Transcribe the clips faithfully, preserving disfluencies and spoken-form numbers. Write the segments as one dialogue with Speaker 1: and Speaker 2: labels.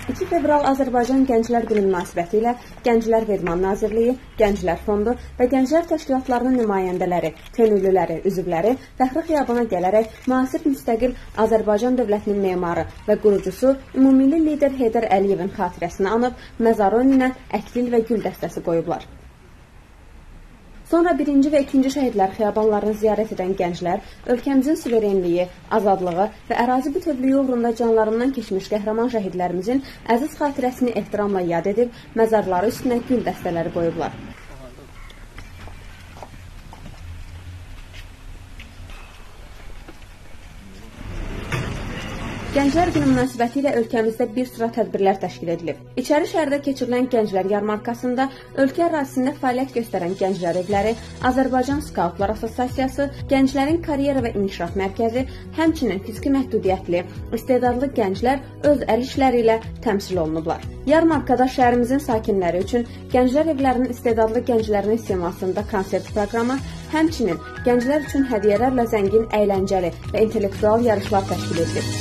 Speaker 1: iki fevral Azərbaycan Gənclər Günü münasibətilə Gənclər və İdman Nazirliyi, Gənclər Fondu və gənclər təşkilatlarının nümayəndələri, könüllüləri, üzvləri fəxri xiyabana gələrək müasir müstəqil Azərbaycan dövlətinin memarı və qurucusu ümummilli lider Heydər Əliyevin xatirəsini anıb, məzarı önünə əklil və gül dəstəsi qoyublar. Sonra birinci və ikinci şəhidlər xiyabanlarını ziyarət edən gənclər ölkəmizin suverenliyi, azadlığı və ərazi bütövlüyü uğrunda canlarından keçmiş qəhrəman şəhidlərimizin əziz xatirəsini ehtiramla yad edib, məzarları üstünə gül dəstələri qoyublar. Gənclər Günü münasibətilə ölkəmizdə bir sıra tədbirlər təşkil edilib. İçəri şəhərdə keçirilən Gənclər Yarmarkasında ölkə ərazisində fəaliyyət göstərən Gənclər Evləri, Azərbaycan Skautlar Assosiasiyası, Gənclərin Karyera və İnkişaf Mərkəzi, həmçinin fiziki məhdudiyyətli, istedadlı gənclər öz əl işləri ilə təmsil olunublar. Yarmarkada şəhərimizin sakinləri üçün Gənclər Evlərinin istedadlı gənclərinin simasında konsert proqramı, həmçinin gənclər üçün hədiyyələrlə zəngin, əyləncəli və intellektual yarışlar təşkil edilib.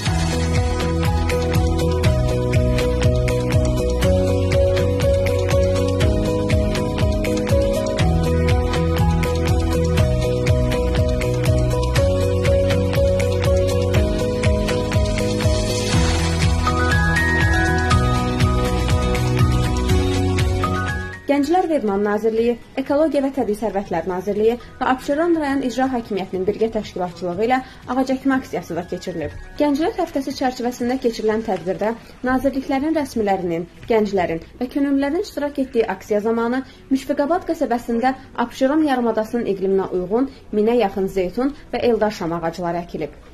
Speaker 1: Gənclər və İdman Nazirliyi, Ekologiya və Təbii Sərvətlər Nazirliyi və Abşeron rayon İcra Hakimiyyətinin birgə təşkilatçılığı ilə ağacəkmə aksiyası da keçirilib. Gənclər həftəsi çərçivəsində keçirilən tədbirdə nazirliklərin rəsmilərinin, gənclərin və könüllülərin iştirak etdiyi aksiya zamanı Müşfiqabad qəsəbəsində Abşeron yarımadasının iqliminə uyğun minə yaxın zeytun və eldar şam ağacları əkilib.